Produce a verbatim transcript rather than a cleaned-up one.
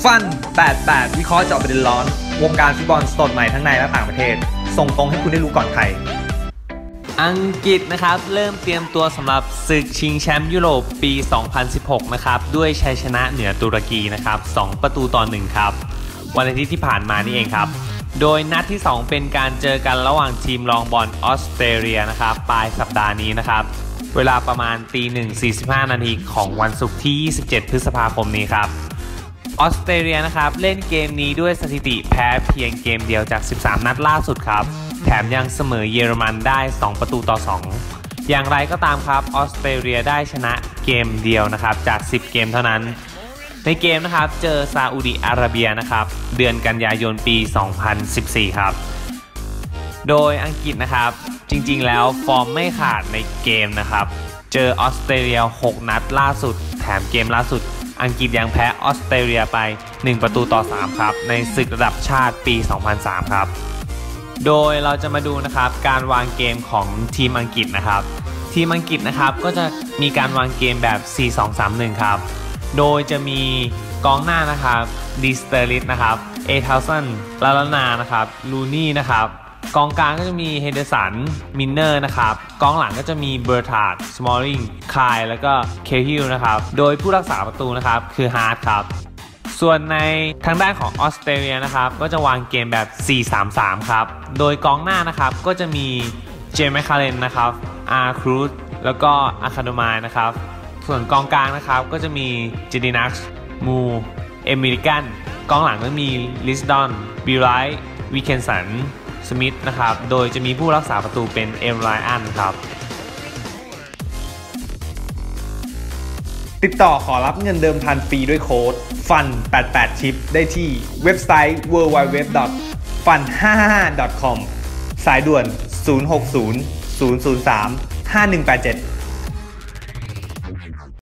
ฟันแปดสิบแปดวิเคราะห์เจาะประเด็นร้อนวงการฟุตบอลสดใหม่ทั้งในและต่างประเทศส่งตรงให้คุณได้รู้ก่อนใครอังกฤษนะครับเริ่มเตรียมตัวสำหรับศึกชิงแชมป์ยุโรปปี สองพันสิบหก นะครับด้วยชัยชนะเหนือตุรกีนะครับสองประตูต่อหนึ่งครับวันอาทิตย์ที่ผ่านมานี่เองครับโดยนัดที่สองเป็นการเจอกันระหว่างทีมรองบอลออสเตรเลียนะครับปลายสัปดาห์นี้นะครับเวลาประมาณตีหนึ่งสี่สิบห้านาทีของวันศุกร์ที่ยี่สิบเจ็ดพฤษภาคมนี้ครับออสเตรเลียนะครับเล่นเกมนี้ด้วยสถิติแพ้เพียงเกมเดียวจากสิบสามนัดล่าสุดครับแถมยังเสมอเยอรมันได้สองประตูต่อสองอย่างไรก็ตามครับออสเตรเลียได้ชนะเกมเดียวนะครับจากสิบเกมเท่านั้นในเกมนะครับเจอซาอุดิอาระเบียนะครับเดือนกันยายนปีสองพันสิบสี่ครับโดยอังกฤษนะครับจริงๆแล้วฟอร์มไม่ขาดในเกมนะครับเจอออสเตรเลียหกนัดล่าสุดแถมเกมล่าสุดอังกฤษยังแพ้ออสเตรเลียไปหนึ่งประตูต่อสามครับในศึกระดับชาติปีสองพันสามครับโดยเราจะมาดูนะครับการวางเกมของทีมอังกฤษนะครับทีมอังกฤษนะครับก็จะมีการวางเกมแบบ สี่ สอง สาม หนึ่ง ครับโดยจะมีกองหน้านะครับดีสเตอริสนะครับเอเทลสันลาลานานะครับลูนี่นะครับกองกลางก็จะมีเฮเดสันมินเนอร์นะครับกองหลังก็จะมีเบอร์ทาร์ดสมอลลิงคายแล้วก็เคฮิลนะครับโดยผู้รักษาประตูนะครับคือฮาร์ดครับส่วนในทางด้านของออสเตรเลียนะครับก็จะวางเกมแบบ สี่ สาม สาม ครับโดยกองหน้านะครับก็จะมีเจมส์แมคคาเรนนะครับอาร์ครูซแล้วก็อาคาโดมายนะครับส่วนกองกลางนะครับก็จะมีเจดินักมูเอเมริกันกองหลังก็มีลิสดอนบิลไลท์วิเคนสันสมิธนะครับโดยจะมีผู้รักษาประตูเป็นเอมไรอันครับติดต่อขอรับเงินเดิมพันฟรีด้วยโค้ดฟันแปดสิบแปดชิปได้ที่เว็บไซต์ ดับเบิลยู ดับเบิลยู ดับเบิลยู ดอท ฟัน ห้า ห้า ห้า ดอท คอม สายด่วนศูนย์ หก ศูนย์ ศูนย์ ศูนย์ สาม ห้า หนึ่ง แปด เจ็ด